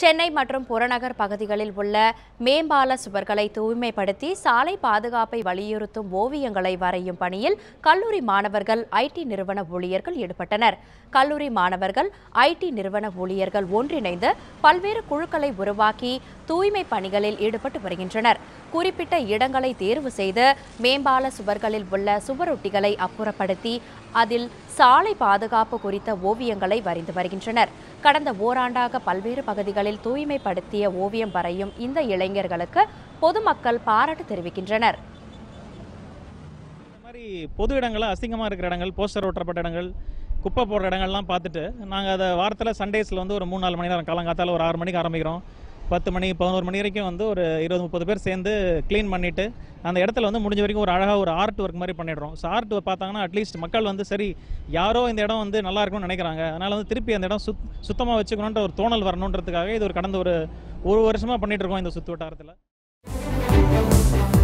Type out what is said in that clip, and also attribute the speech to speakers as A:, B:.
A: சென்னை மற்றும் புறநகர் பகுதிகளில் உள்ள மேம்பால சுவர்களை தூய்மைப்படுத்தி சாலை பாதுகாப்பை வலியுறுத்தும் ஓவியங்களை வரையும் பணியில் கல்லூரி மாணவர்கள் ஐடி நிறுவன ஊழியர்கள் ஈடுபட்டனர். கல்லூரி மாணவர்கள் ஐடி நிறுவன ஊழியர்கள் ஒன்றிணைந்து பல்வேறு குழுக்களை உருவாக்கி தூய்மை பணிகளில் ஈடுபட்டு வருகின்றனர். குறிப்பிட்ட இடங்களை தேர்வு செய்து மேம்பால சுவர்களில் உள்ள சுவரொட்டிகளை அப்புறப்படுத்தி அதில் சாலை பாதுகாப்பு குறித்த ஓவியங்களை வரைந்து வருகின்றனர். கடந்த ஓராண்டாக பல்வேறு பகுதிகளில் தூய்மைப்படுத்திய ஓவியம் வரையும் இந்த இளைஞர்களுக்கு பொதுமக்கள் பாராட்டு தெரிவிக்கின்றனர்.
B: இந்த மாதிரி பொது இடங்கள், அசிங்கமாக இருக்கிற இடங்கள், போஸ்டர் ஒட்டப்பட்ட இடங்கள், குப்பை போடுற இடங்கள்லாம் பார்த்துட்டு நாங்கள் அதை வாரத்தில் சண்டேஸில் வந்து ஒரு 3-4 மணி நேரம் காலங்காத்தால் ஒரு 6 மணிக்கு ஆரம்பிக்கிறோம். 10 மணி 11 மணி வரைக்கும் வந்து ஒரு 20-30 பேர் சேர்ந்து க்ளீன் பண்ணிவிட்டு அந்த இடத்துல வந்து முடிஞ்ச வரைக்கும் ஒரு அழகாக ஒரு ஆர்ட் ஒர்க் மாதிரி பண்ணிடுறோம். ஸோ ஆர்ட் பார்த்தாங்கன்னா அட்லீஸ்ட் மக்கள் வந்து சரி யாரோ இந்த இடம் வந்து நல்லா இருக்கும்னு நினைக்கிறாங்க, அதனால் வந்து திருப்பி அந்த இடம் சுத்தமாக வச்சுக்கணுன்ற ஒரு தோணல் வரணுன்றதுக்காக இது ஒரு கடந்த ஒரு வருஷமாக பண்ணிகிட்டு இருக்கோம் இந்த சுற்று வட்டாரத்தில்.